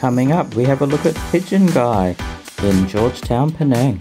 coming up, we have a look at Pigeon Guy in Georgetown, Penang.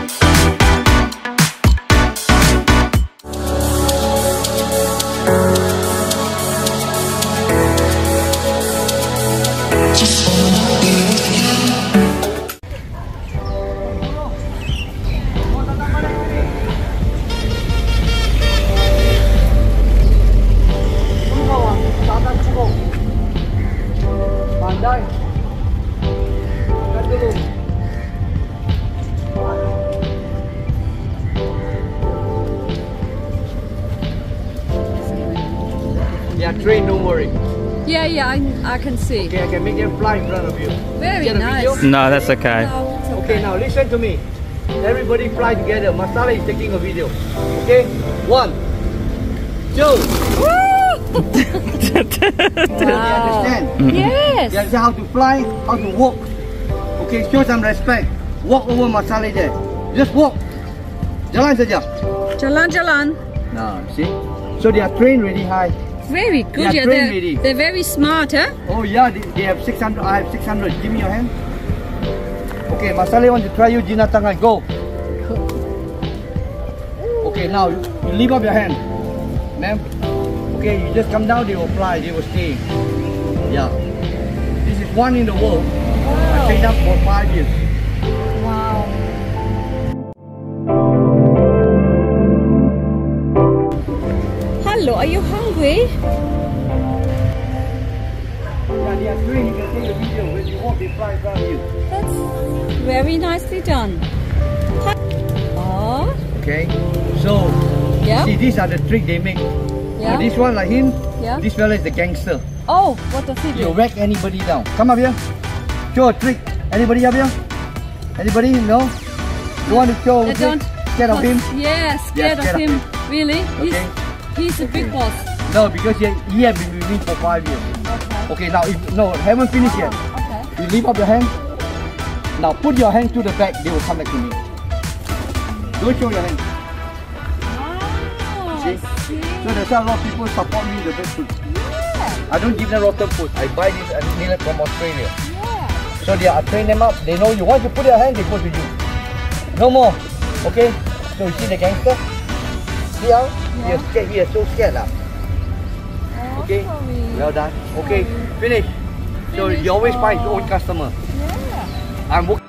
They are trained, don't worry. Yeah, I can see. Okay, I can make them fly in front of you. Very nice. No, that's okay. No, it's okay. Okay, now listen to me. Everybody fly together. Masala is taking a video. Okay? 1, 2. Woo! They understand? Yes. They understand how to fly, how to walk. Okay, show some respect. Walk over Masala there. Just walk. Jalan saja. Jalan. Now, see? So they are trained really high. Very good. They are trained ready. They're very smart, huh? Oh yeah, they have 600. I have 600. Give me your hand. Okay, Masala want to try you. Gina tangan, go. Okay, now you leave up your hand, ma'am. Okay, you just come down. They will fly. They will stay. Yeah. This is one in the world. I trained up for 5 years. Wow. Hello, are you hungry? Yeah, they are trained. You can take a video. When you walk, they fly in front of you. That's very nicely done. Oh. Okay. So, Yeah. see, these are the tricks they make. Yeah. This one like him. Yeah. This fella is the gangster. Oh, what does he You do? whack anybody down. Come up here. Show a trick. Anybody up here? Anybody? No? You want to show a I trick? don't. Scared of him? Yeah, scared of him. Really? Okay. He's a big boss. No, because he has been with me for 5 years. Okay. Okay, now no, haven't finished yet. Okay. You leave up your hand. Now put your hand to the back. They will come back to me. Don't show your hand. Oh, See? I see. So that's why a lot of people support me the best food. Yeah. I don't give them rotten food. I buy this and meal it from Australia. Yeah. So I train them up. They know you. Once you put your hand, they go to you. No more. Okay? So you see the gangster? See how? He is scared. He is so scared now. Oh, Okay? sorry. Well done. Okay, finish. So Finish. you always find your own customer. Yeah. I'm working.